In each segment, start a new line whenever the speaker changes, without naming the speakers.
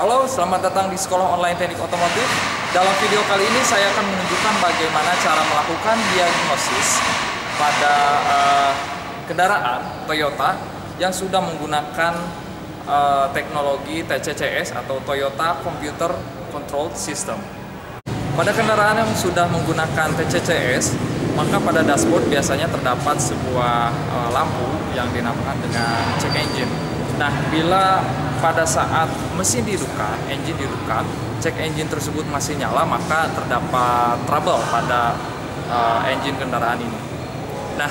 Halo, selamat datang di Sekolah Online Teknik Otomotif. Dalam video kali ini saya akan menunjukkan bagaimana cara melakukan diagnosis pada kendaraan Toyota yang sudah menggunakan teknologi TCCS atau Toyota Computer Control System. Pada kendaraan yang sudah menggunakan TCCS, maka pada dashboard biasanya terdapat sebuah lampu yang dinamakan dengan check engine. Nah, bila pada saat mesin dihidupkan, engine dihidupkan, check engine tersebut masih nyala, maka terdapat trouble pada engine kendaraan ini. Nah,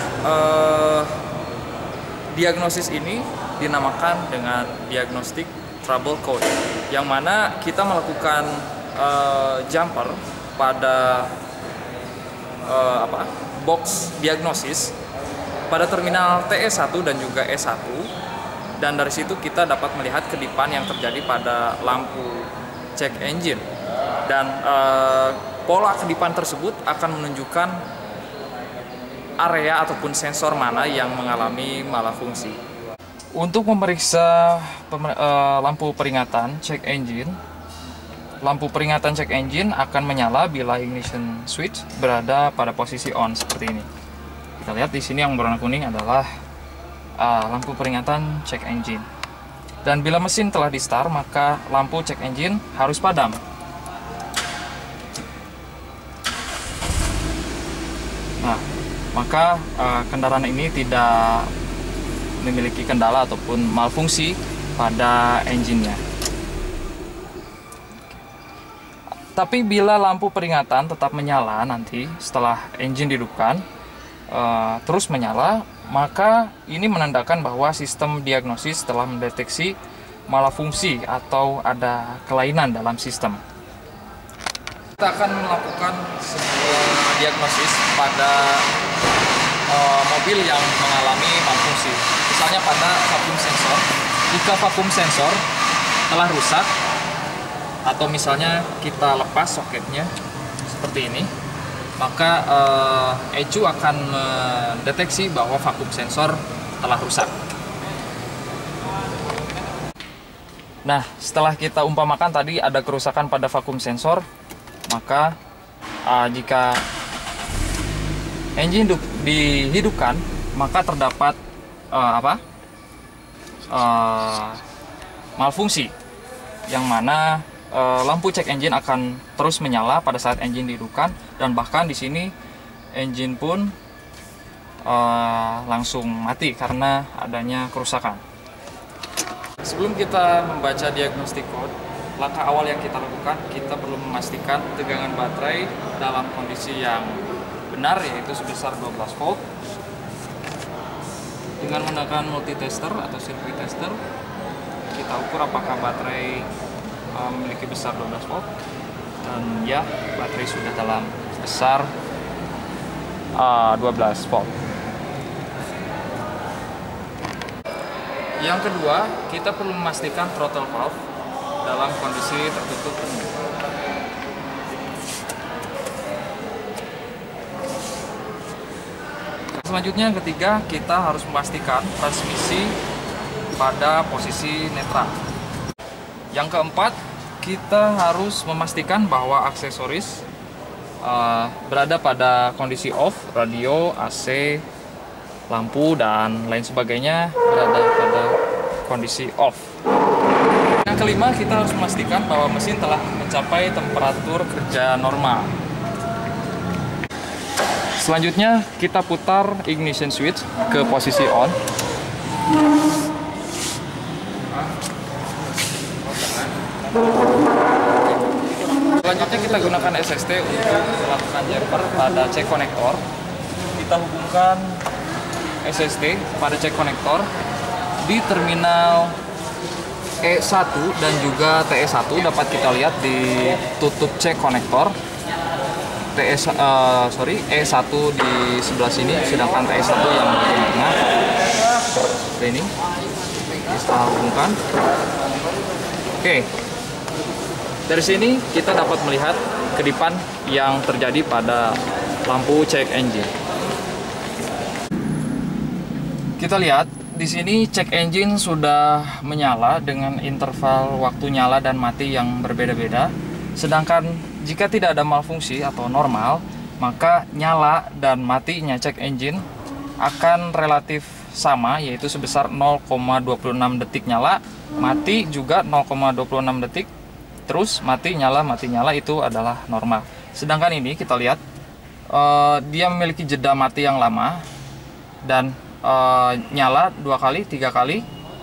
diagnosis ini dinamakan dengan diagnostic trouble code, yang mana kita melakukan jumper pada box diagnosis pada terminal TE1 dan juga E1. Dan dari situ kita dapat melihat kedipan yang terjadi pada lampu check engine, dan pola kedipan tersebut akan menunjukkan area ataupun sensor mana yang mengalami malafungsi. Untuk memeriksa lampu peringatan check engine, lampu peringatan check engine akan menyala bila ignition switch berada pada posisi on seperti ini. Kita lihat di sini yang berwarna kuning adalah lampu peringatan check engine. Dan bila mesin telah di start, maka lampu check engine harus padam. Nah, maka kendaraan ini tidak memiliki kendala ataupun malfungsi pada engine-nya. Tapi bila lampu peringatan tetap menyala nanti setelah engine dihidupkan, terus menyala, maka ini menandakan bahwa sistem diagnosis telah mendeteksi malafungsi atau ada kelainan dalam sistem. Kita akan melakukan sebuah diagnosis pada mobil yang mengalami malfungsi. Misalnya pada vacuum sensor. Jika vacuum sensor telah rusak, atau misalnya kita lepas soketnya seperti ini, maka ECU akan mendeteksi bahwa vacuum sensor telah rusak. Nah, setelah kita umpamakan tadi ada kerusakan pada vacuum sensor, maka jika engine dihidupkan, maka terdapat malfungsi, yang mana lampu check engine akan terus menyala pada saat engine dihidupkan, dan bahkan di sini engine pun langsung mati karena adanya kerusakan. Sebelum kita membaca diagnostic code, langkah awal yang kita lakukan, kita perlu memastikan tegangan baterai dalam kondisi yang benar, yaitu sebesar 12 volt. Dengan menggunakan multitester atau circuit tester, kita ukur apakah baterai memiliki besar 12 volt, dan ya, baterai sudah dalam besar 12 volt. Yang kedua, kita perlu memastikan throttle valve dalam kondisi tertutup penuh. Selanjutnya, yang ketiga, kita harus memastikan transmisi pada posisi netral. Yang keempat, kita harus memastikan bahwa aksesoris berada pada kondisi off, radio, AC, lampu, dan lain sebagainya berada pada kondisi off. Yang kelima, kita harus memastikan bahwa mesin telah mencapai temperatur kerja normal. Selanjutnya, kita putar ignition switch ke posisi on. Selanjutnya, kita gunakan SST untuk melakukan jumper pada check konektor. Kita hubungkan SST pada check konektor di terminal E1 dan juga TE1. Dapat kita lihat di tutup check konektor. E1 di sebelah sini, sedangkan TE1 yang di tengah seperti ini. Kita hubungkan. Oke. Dari sini kita dapat melihat kedipan yang terjadi pada lampu check engine. Kita lihat di sini check engine sudah menyala dengan interval waktu nyala dan mati yang berbeda-beda. Sedangkan jika tidak ada malfungsi atau normal, maka nyala dan matinya check engine akan relatif sama, yaitu sebesar 0,26 detik nyala, mati juga 0,26 detik, terus mati nyala itu adalah normal. Sedangkan ini kita lihat dia memiliki jeda mati yang lama dan nyala 2 kali, 3 kali,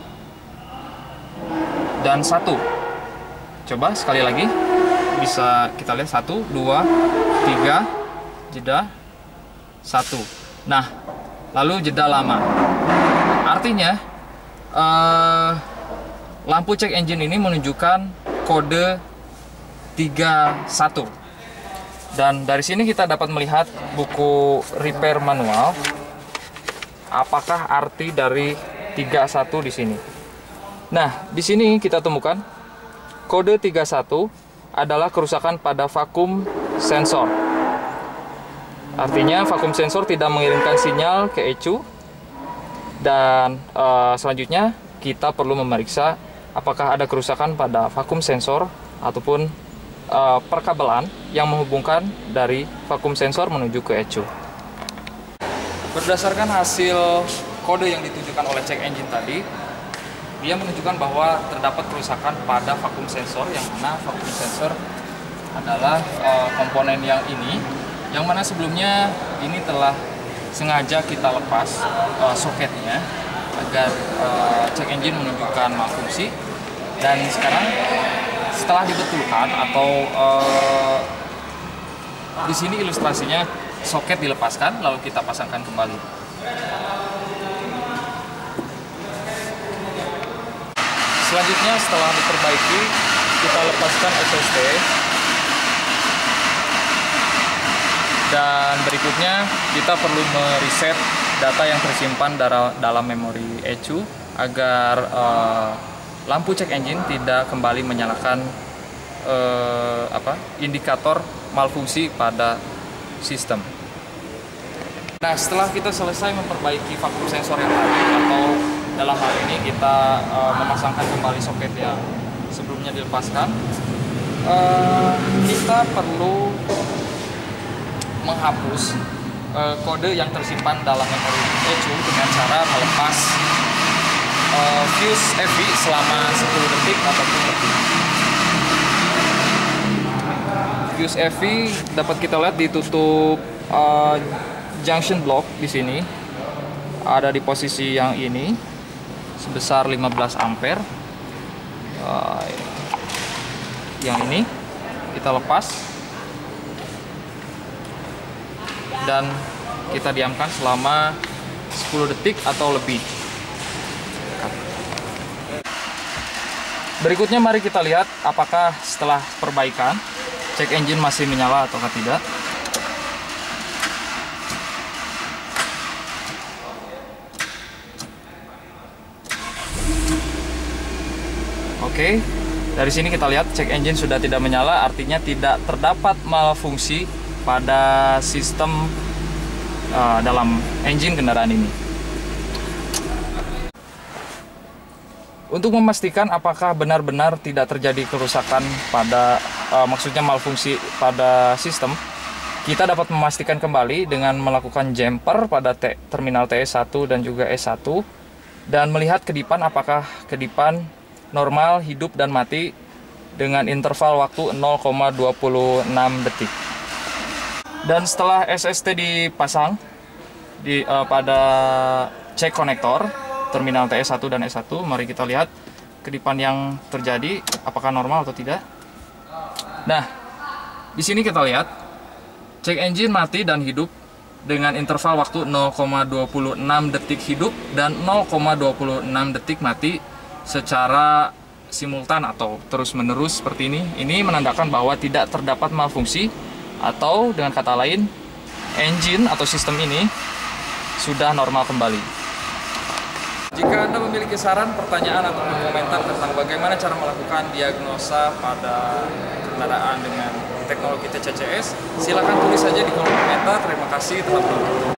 dan 1. Coba sekali lagi, bisa kita lihat 1, 2, 3, jeda 1. Nah, lalu jeda lama. Artinya lampu check engine ini menunjukkan kode 31. Dan dari sini kita dapat melihat buku repair manual. Apakah arti dari 31 di sini? Nah, di sini kita temukan kode 31 adalah kerusakan pada vakum sensor. Artinya vakum sensor tidak mengirimkan sinyal ke ECU. Dan selanjutnya kita perlu memeriksa apakah ada kerusakan pada vakum sensor ataupun perkabelan yang menghubungkan dari vakum sensor menuju ke ECU. Berdasarkan hasil kode yang ditunjukkan oleh check engine tadi, dia menunjukkan bahwa terdapat kerusakan pada vakum sensor, yang mana vakum sensor adalah komponen yang ini, yang mana sebelumnya ini telah sengaja kita lepas soketnya agar check engine menunjukkan malfungsi. Dan sekarang setelah dibetulkan atau di sini ilustrasinya soket dilepaskan lalu kita pasangkan kembali. Selanjutnya setelah diperbaiki, kita lepaskan SSD. Dan berikutnya kita perlu mereset data yang tersimpan dalam memori ECU agar lampu check engine tidak kembali menyalakan indikator malfungsi pada sistem. Nah, setelah kita selesai memperbaiki vakum sensor yang tadi, atau dalam hal ini kita memasangkan kembali soket yang sebelumnya dilepaskan, kita perlu menghapus kode yang tersimpan dalam memori ECU dengan cara melepas fuse FV selama 10 detik ataupun lebih. Fuse FV dapat kita lihat ditutup junction block di sini, ada di posisi yang ini sebesar 15 ampere. Yang ini kita lepas dan kita diamkan selama 10 detik atau lebih. Berikutnya mari kita lihat apakah setelah perbaikan check engine masih menyala atau tidak. Oke, dari sini kita lihat check engine sudah tidak menyala, artinya tidak terdapat malfungsi pada sistem dalam engine kendaraan ini. Untuk memastikan apakah benar-benar tidak terjadi kerusakan pada maksudnya malfungsi pada sistem, kita dapat memastikan kembali dengan melakukan jumper pada terminal TS1 dan juga S1 dan melihat kedipan apakah kedipan normal, hidup dan mati dengan interval waktu 0,26 detik. Dan setelah SST dipasang pada check konektor terminal TS1 dan S1, mari kita lihat kedipan yang terjadi apakah normal atau tidak. Nah, di sini kita lihat check engine mati dan hidup dengan interval waktu 0,26 detik hidup dan 0,26 detik mati secara simultan atau terus-menerus seperti ini. Ini menandakan bahwa tidak terdapat malfungsi, atau dengan kata lain, engine atau sistem ini sudah normal kembali. Jika Anda memiliki saran, pertanyaan, atau komentar tentang bagaimana cara melakukan diagnosa pada kendaraan dengan teknologi TCCS, silakan tulis saja di kolom komentar. Terima kasih telah menonton.